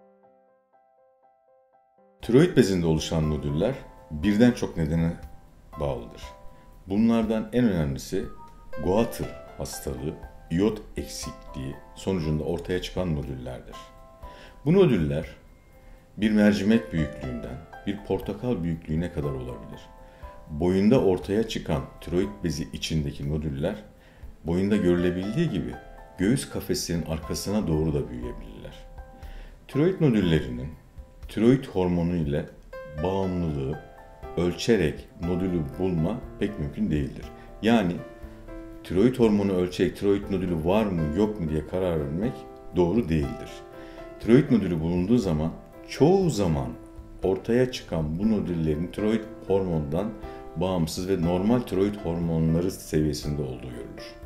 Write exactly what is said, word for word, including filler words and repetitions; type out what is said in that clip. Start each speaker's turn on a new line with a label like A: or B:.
A: Tiroid bezinde oluşan nodüller birden çok nedene bağlıdır. Bunlardan en önemlisi Goiter hastalığı, iyot eksikliği sonucunda ortaya çıkan nodüllerdir. Bu nodüller bir mercimek büyüklüğünden bir portakal büyüklüğüne kadar olabilir. Boyunda ortaya çıkan tiroid bezi içindeki nodüller boyunda görülebildiği gibi göğüs kafesinin arkasına doğru da büyüyebilirler. Tiroid nodüllerinin tiroid hormonu ile bağımlılığı ölçerek nodülü bulma pek mümkün değildir. Yani tiroid hormonu ölçerek tiroid nodülü var mı yok mu diye karar vermek doğru değildir. Tiroid nodülü bulunduğu zaman çoğu zaman ortaya çıkan bu nodüllerin tiroid hormonundan bağımsız ve normal tiroid hormonları seviyesinde olduğu görülür.